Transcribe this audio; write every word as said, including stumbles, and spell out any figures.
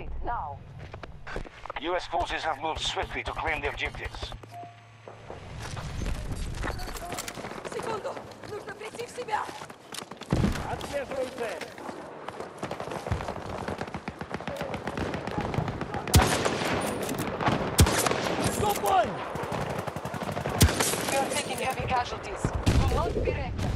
complete, now. U S forces have moved swiftly to claim the objectives. Секунду! Нужно прийти в себя! Отслеживайте! We are taking heavy casualties. Do not be reckless.